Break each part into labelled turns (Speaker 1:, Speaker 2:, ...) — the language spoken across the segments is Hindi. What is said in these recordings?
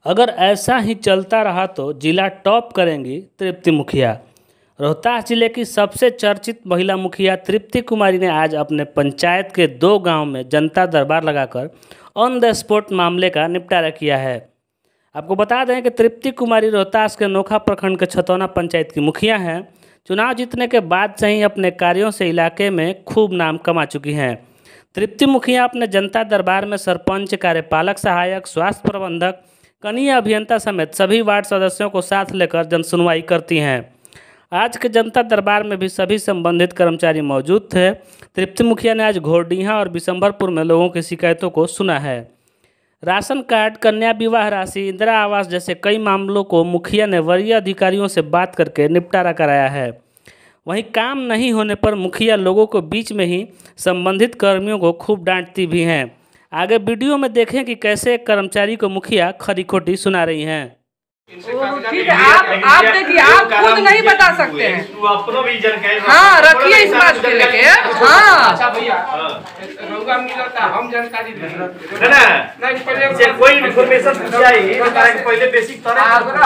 Speaker 1: अगर ऐसा ही चलता रहा तो जिला टॉप करेंगी तृप्ति मुखिया। रोहतास जिले की सबसे चर्चित महिला मुखिया तृप्ति कुमारी ने आज अपने पंचायत के 2 गांव में जनता दरबार लगाकर ऑन द स्पॉट मामले का निपटारा किया है। आपको बता दें कि तृप्ति कुमारी रोहतास के नोखा प्रखंड के छतौना पंचायत की मुखिया हैं। चुनाव जीतने के बाद से ही अपने कार्यों से इलाके में खूब नाम कमा चुकी हैं। तृप्ति मुखिया अपने जनता दरबार में सरपंच, कार्यपालक सहायक, स्वास्थ्य प्रबंधक, कनीय अभियंता समेत सभी वार्ड सदस्यों को साथ लेकर जनसुनवाई करती हैं। आज के जनता दरबार में भी सभी संबंधित कर्मचारी मौजूद थे। तृप्ति मुखिया ने आज घोरडीहा और बिशंभरपुर में लोगों की शिकायतों को सुना है। राशन कार्ड, कन्या विवाह राशि, इंदिरा आवास जैसे कई मामलों को मुखिया ने वरीय अधिकारियों से बात करके निपटारा कराया है। वहीं काम नहीं होने पर मुखिया लोगों को बीच में ही संबंधित कर्मियों को खूब डांटती भी हैं। आगे वीडियो में देखें कि कैसे एक कर्मचारी को मुखिया खरी खोटी सुना रही हैं।
Speaker 2: ठीक है, आप देखिए, आप खुद नहीं बता सकते हैं। हाँ, रखिए इस बात को लेके। हाँ,
Speaker 3: अच्छा भैया, रउआ मिलता हम जानकारी देंगे ना, नहीं पहले कोई इन्फॉर्मेशन चाहिए पहले बेसिक तरह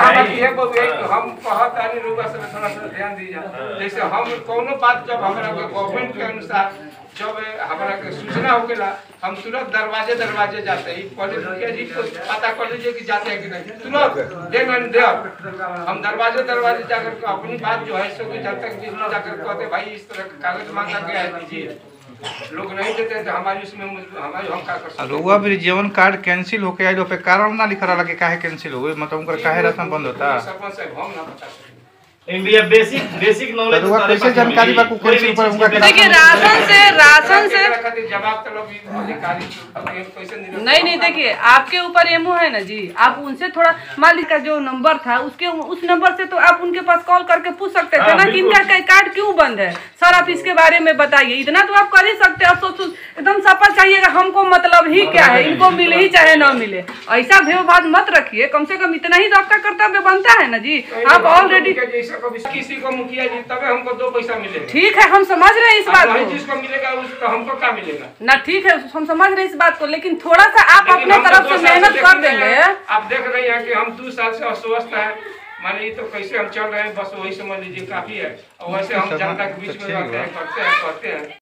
Speaker 3: हम कहता नहीं रउआ से थोड़ा सा ध्यान दीजिए। जैसे हम कोनो बात जब हमरा गवर्नमेंट के अनुसार जब हमारा सूचना हो गया, हम तुरंत दरवाजे जाते ही पहले मुखिया जी को पता कर लीजिए कि जाते हैं कि नहीं, तुरंत दे हम दरवाजे जाकर अपनी बात जो है सो जनता के बीच में जाकर कहते भाई इस तरह का कागज मांगा गया है, दीजिए। लोग नहीं देते हैं तो हमारी उसमें हमारी हम क्या कर सकते
Speaker 4: हैं। जीवन कार्ड कैंसिल होके आइलो पे कारण ना लिखा रहा कि काहे कैंसिल हो गई, मतलब उनका काहे राशन बंद होता।
Speaker 3: सरपंच साहब हम ना बता सकते।
Speaker 4: इंडिया बेसिक नॉलेज कैसे जानकारी बा को कैंसिल पर उनका
Speaker 2: देखिए राशन से
Speaker 3: जवाब तलब अधिकारी पैसे
Speaker 2: नहीं देखिए, आपके ऊपर एमओ है ना जी, आप उनसे थोड़ा मालिक का जो नंबर था उस नंबर से तो आप उनके पास कॉल करके पूछ सकते थे ना कि इनका कार्ड क्यों बंद है। सर आप इसके बारे में बताइए, इतना तो आप कर ही सकते हैं। आप एकदम सफा चाहिएगा, हमको मतलब ही क्या है, इनको मिले ही चाहे ना मिले, ऐसा भेदभाव मत रखिए। कम से कम इतना ही तो आपका कर्तव्य बनता है ना जी। आप ऑलरेडी
Speaker 3: किसी को मुखिया जी तबे हमको 2 पैसा मिलेगा।
Speaker 2: ठीक है, हम समझ रहे हैं इस बात को।
Speaker 3: जिसको मिलेगा उसको हमको क्या मिलेगा
Speaker 2: ना, ठीक है हम समझ रहे हैं इस बात को, लेकिन थोड़ा सा आप अपने तरफ से मेहनत कर देंगे।
Speaker 3: आप देख रहे हैं कि हम 2 साल से अस्वस्थ हैं, माने तो कैसे हम चल रहे हैं, बस वही समझ लीजिए काफी है। और वैसे हम जनता के बीच में रहते हैं, करते हैं।